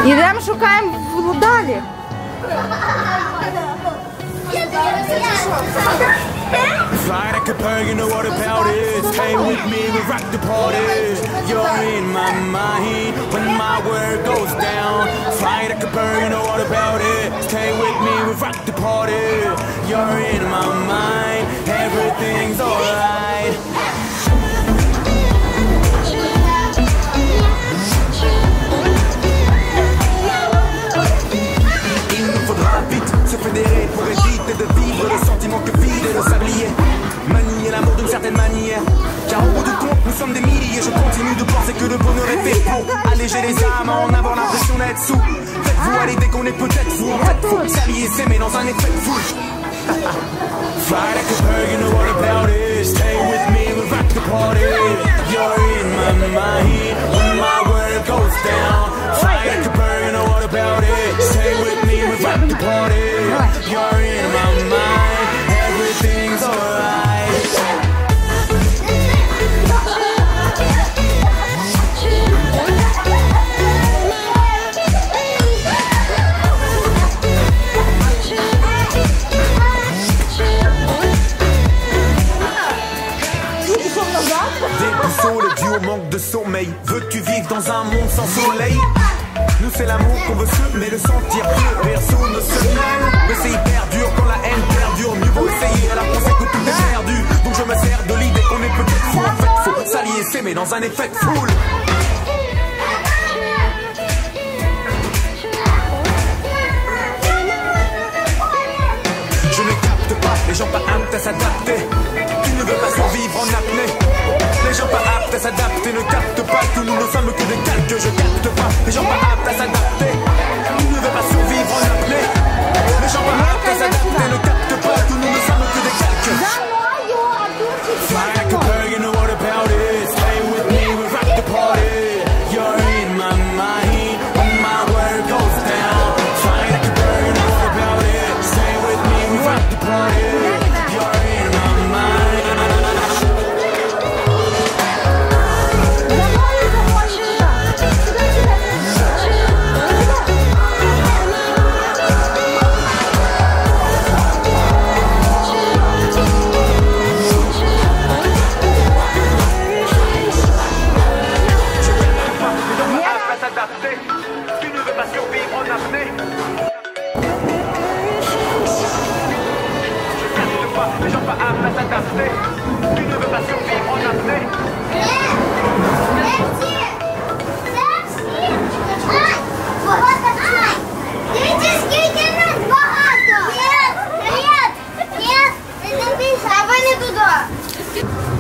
Ідемо шукаємо далі. Fly like a bird, you know what about it. Stay with me, we rock the party. You're in my mind when my word goes down. Fly like a bird, you know what about it. Stay with me, we rock the party. You're in my mind, everything's alright. Il nous faudra vite se fédérer pour éviter de vivre le sentiment que vide le sablier. Manier l'amour d'une certaine manière, car au bout du compte nous sommes des milliers. Je continue de penser que le bonheur est fait pour alléger les âmes, en avoir l'impression d'être sous. Faites-vous à l'idée qu'on est peut-être fou. En fait faut s'allier, s'aimer dans un effet de foule. Fly like a bird, you know what about it. Stay with me, we rock the party. You're in my mind when my world goes down. Fly like a bird, you know what about it. Stay with me, we rock the party. You're in my mind, everything's alright. Le duo manque de sommeil. Veux-tu vivre dans un monde sans soleil? Nous c'est l'amour qu'on veut semer, le sentir fleurir sous nos semelles. Mais c'est hyper dur quand la haine perdure. Mieux vaut essayer alors qu'on sait que tout est perdu. Donc je me sers de l'idée qu'on est peut-être fou. En fait faut s'allier, s'aimer dans un effet de foule. Je ne capte pas les gens pas aptes à s'adapter. Tu ne veux pas survivre en apnée. Les gens pas aptes à s'adapter ne captent pas que nous ne sommes que des calques. Je capte pas. Les gens pas aptes à s'adapter. Tu ne veux pas survivre en apnée. Les gens pas aptes à s'adapter ne captent pas que nous ne sommes que des calques. Fly like a bird, you know what about it. Stay with me, we rock the party. You're in my mind when my word goes down. Fly like a bird, you know what about it. Stay with me, we rock the party. You're in my mind. Tu ne veux pas survivre en apnée. Je capte pas, les gens pas aptes à s'adapter. Tu ne veux pas survivre en apnée. Нет, нет, это пицца, а вы не туда.